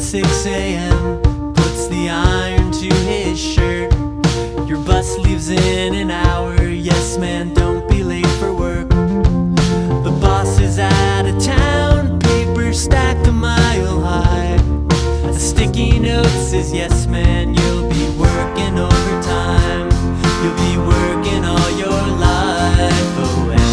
6 a.m. puts the iron to his shirt. Your bus leaves in an hour. Yes man, don't be late for work. The boss is out of town, paper stacked a mile high. A sticky note says, yes man, you'll be working overtime. You'll be working all your life away.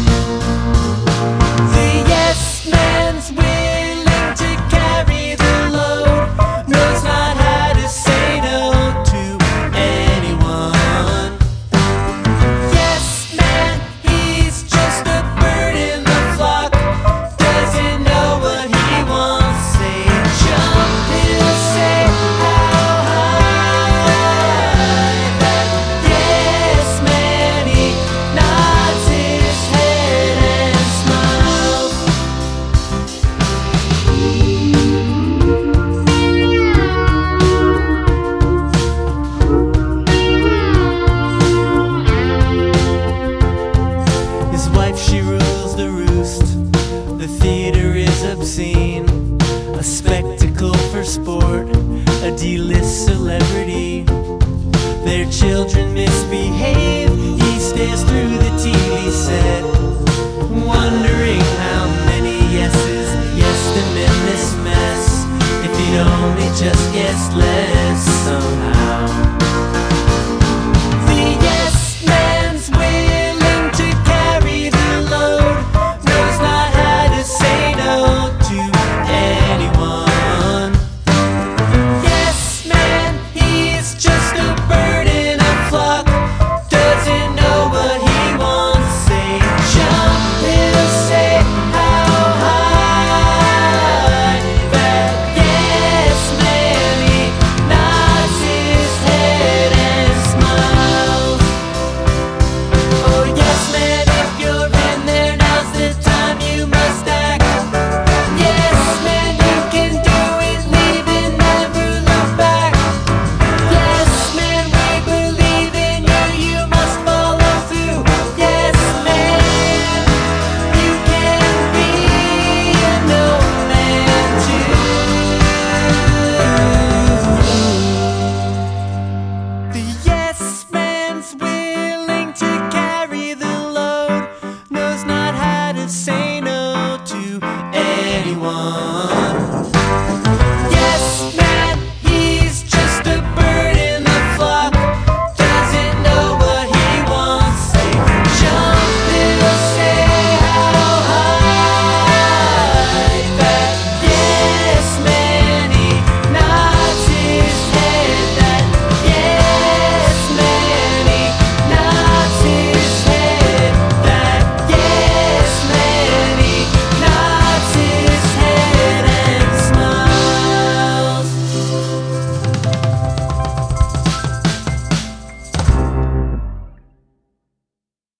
The yes man's willing to carry the load, knows not how to say no to anyone. Yes man, he's just a bird in the flock, doesn't know what he wants. Say jump, he'll say how high. That yes man, he nods his head and smiles. His wife, she rules the roost. The theater is obscene, a spectacle for sport, a D-list celebrity. Their children misbehave, he stares through the TV set, wondering how many yeses yesed him in this mess. If he'd only just guessed less somehow. The yes man's willing to carry the load, knows not how to say no to anyone. Yes man, he's just a bird in a flock, doesn't know what he wants. Say jump, he'll say how high. That yes man, he nods his head and smiles. Oh yes man, if you're in there, now's the time you must act. Yes man, you can do it, leave and never look back. Yes man, we believe in you, you must follow through. Yes man, you can be a no man too. The yes man's willing to carry the load, knows not how to say no to anyone.